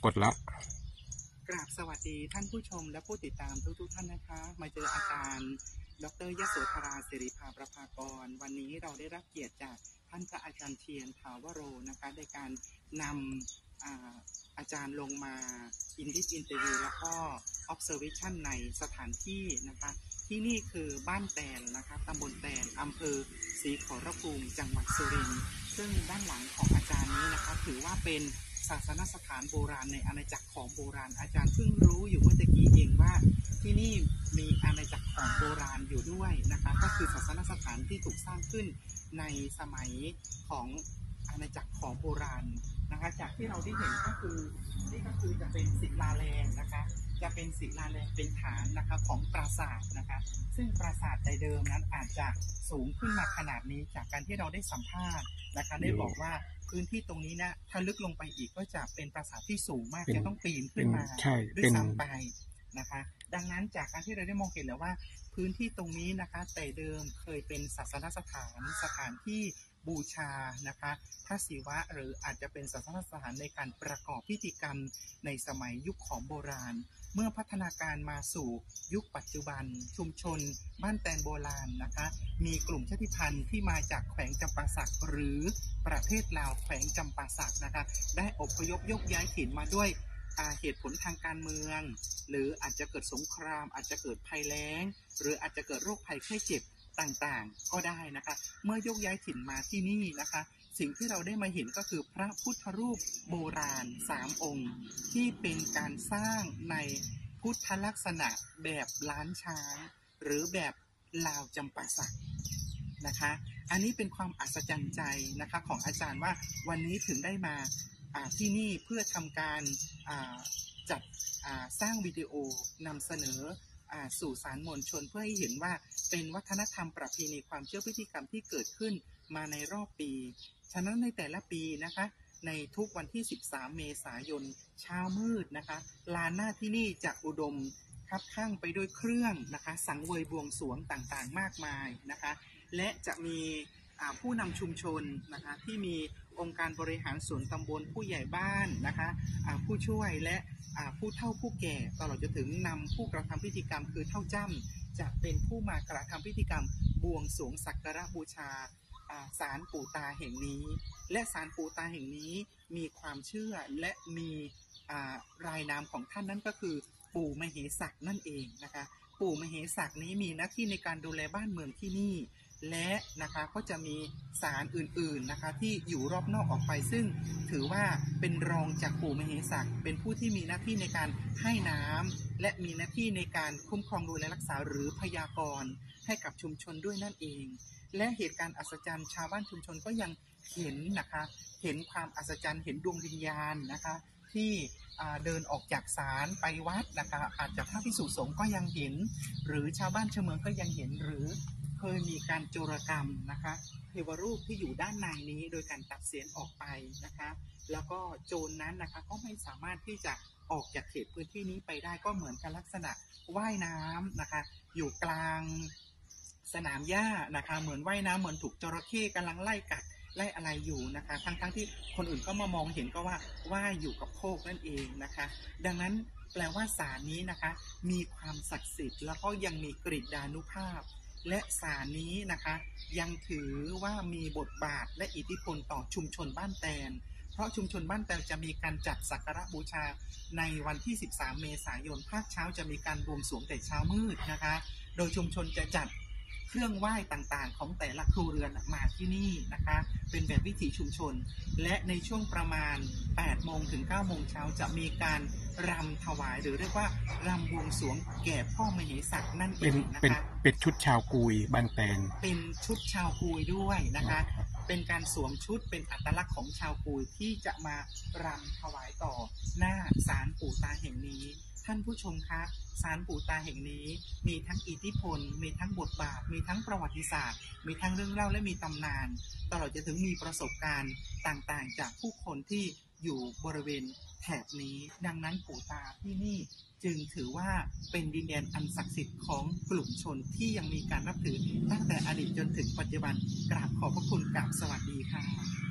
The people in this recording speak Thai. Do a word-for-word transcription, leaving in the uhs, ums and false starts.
กดละกราบสวัสดีท่านผู้ชมและผู้ติดตามทุกๆท่านนะคะมาเจออาจารย์ดร.ยโสธราสิริภาประภากรวันนี้เราได้รับเกียรติจากท่านพระอาจารย์เทียนถาวโรนะคะในการนำ อาอาจารย์ลงมาอินดิสอินเตอร์วิวแล้วก็ observation ในสถานที่นะคะที่นี่คือบ้านแตนนะคะตำบลแตนอำเภอศรีขอรภูมิจังหวัดสุรินทร์ซึ่งด้านหลังของอาจารย์นี้นะคะถือว่าเป็นศาสนสถานโบราณในอาณาจักรของโบราณอาจารย์เพิ่งรู้อยู่เมื่อกี้เองว่าที่นี่มีอาณาจักรของโบราณอยู่ด้วยนะคะก็คือศาสนสถานที่ถูกสร้างขึ้นในสมัยของอาณาจักรของโบราณนะคะจากที่เราได้เห็นก็คือนี่ก็คือจะเป็นศิลาแรงนะคะจะเป็นศิลาแรงเป็นฐานนะคะของปราสาทนะคะซึ่งปราสาทแต่เดิมนั้นอาจจะสูงขึ้นมาขนาดนี้จากการที่เราได้สัมภาษณ์นะคะได้บอกว่าพื้นที่ตรงนี้นะถ้าลึกลงไปอีกก็จะเป็นปราสาทที่สูงมากจะต้องปีนขึ้นมาด้วยซ้ำไปนะคะดังนั้นจากการที่เราได้มองเห็นแล้วว่าพื้นที่ตรงนี้นะคะแต่เดิมเคยเป็นศาสนสถานสถานที่บูชานะคะพระศิวะหรืออาจจะเป็นศาสนสถานในการประกอบพิธีกรรมในสมัยยุคของโบราณเมื่อพัฒนาการมาสู่ยุคปัจจุบันชุมชนบ้านแตนโบราณนะคะมีกลุ่มชาติพันธุ์ที่มาจากแขวงจำปาสักหรือประเทศลาวแขวงจำปาสักนะคะได้อพยพยกย้ายถิ่นมาด้วยเหตุผลทางการเมืองหรืออาจจะเกิดสงครามอาจจะเกิดภัยแล้งหรืออาจจะเกิดโรคภัยไข้เจ็บต่างๆก็ได้นะคะเมื่อยกย้ายถิ่นมาที่นี่นะคะสิ่งที่เราได้มาเห็นก็คือพระพุทธรูปโบราณสามองค์ที่เป็นการสร้างในพุทธลักษณะแบบล้านช้างหรือแบบลาวจำปาสักนะคะอันนี้เป็นความอัศจรรย์ใจนะคะของอาจารย์ว่าวันนี้ถึงได้มาที่นี่เพื่อทำการจัดสร้างวิดีโอนำเสนอสู่สารมวลชนเพื่อให้เห็นว่าเป็นวัฒนธรรมประเพณีความเชื่อพิธีกรรมที่เกิดขึ้นมาในรอบปีฉะนั้นในแต่ละปีนะคะในทุกวันที่สิบสามเมษายนเช้ามืดนะคะลานหน้าที่นี่จะอุดมคับข้างไปด้วยเครื่องนะคะสังเวยบวงสรวงต่างๆมากมายนะคะและจะมีผู้นำชุมชนนะคะที่มีองค์การบริหารส่วนตำบลผู้ใหญ่บ้านนะคะผู้ช่วยและผู้เฒ่าผู้แก่ตลอดจนถึงนำผู้กระทำพิธีกรรมคือเฒ่าจ้ำจะเป็นผู้มากระทำพิธีกรรมบวงสรวงสักการะบูชาศาลปู่ตาแห่งนี้และศาลปู่ตาแห่งนี้มีความเชื่อและมีรายนามของท่านนั้นก็คือปู่มเหสักนั่นเองนะคะปู่มเหสักนี้มีหน้าที่ในการดูแลบ้านเมืองที่นี่และนะคะก็จะมีศาลอื่นๆนะคะที่อยู่รอบนอกออกไปซึ่งถือว่าเป็นรองจากปู่มเหสักเป็นผู้ที่มีหน้าที่ในการให้น้ำและมีหน้าที่ในการคุ้มครองดูแลรักษาหรือพยากรณ์ให้กับชุมชนด้วยนั่นเองและเหตุการณ์อัศจรรย์ชาวบ้านชุมชนก็ยังเห็นนะคะเห็นความอัศจรรย์เห็นดวงวิญญาณนะคะที่เดินออกจากศาลไปวัดนะคะอาจจะพระภิกษุสงฆ์ก็ยังเห็นหรือชาวบ้านชาวเมืองก็ยังเห็นหรือเคยมีการโจรกรรมนะคะเทวรูปที่อยู่ด้านในนี้โดยการตัดเสียนออกไปนะคะแล้วก็โจรนั้นนะคะก็ไม่สามารถที่จะออกจากเขตพื้นที่นี้ไปได้ก็เหมือนกับลักษณะว่ายน้ำนะคะอยู่กลางสนามหญ้านะคะเหมือนว่ายน้ำเหมือนถูกจระเข้กำลังไล่กัดไล่อะไรอยู่นะคะทั้งๆ ท, ที่คนอื่นก็มามองเห็นก็ว่าว่ายอยู่กับโคกนั่นเองนะคะดังนั้นแปลว่าศาลนี้นะคะมีความศักดิ์สิทธิ์แล้วก็ยังมีกฤษฎานุภาพและศาลนี้นะคะยังถือว่ามีบทบาทและอิทธิพลต่อชุมชนบ้านแตนเพราะชุมชนบ้านแตนจะมีการจัดสักการะบูชาในวันที่สิบสามเมษายนภาคเช้าจะมีการบวงสรวงแต่เช้ามืดนะคะโดยชุมชนจะจัดเครื่องไหว้ต่างๆของแต่ละครัวเรือนมาที่นี่นะคะเป็นแบบวิถีชุมชนและในช่วงประมาณแปดโมงถึงเก้าโมงเช้าจะมีการรำถวายหรือเรียกว่ารำบวงสรวงแก่พ่อมเหสักนั่นเองนะคะเป็นชุดชาวกุยบ้านแตนเป็นชุดชาวกุยด้วยนะคะเป็นการสวมชุดเป็นอัตลักษณ์ของชาวกุยที่จะมารำถวายต่อหน้าศาลปู่ตาแห่งนี้ท่านผู้ชมคะศาลปู่ตาแห่งนี้มีทั้งอิทธิพลมีทั้งบทบาทมีทั้งประวัติศาสตร์มีทั้งเรื่องเล่าและมีตำนานตลอดจนถึงมีประสบการณ์ต่างๆจากผู้คนที่อยู่บริเวณแถบนี้ดังนั้นปู่ตาที่นี่จึงถือว่าเป็นดินแดนอันศักดิ์สิทธิ์ของกลุ่มชนที่ยังมีการนับถือตั้งแต่อดีตจนถึงปัจจุบันกราบขอบพระคุณกราบสวัสดีค่ะ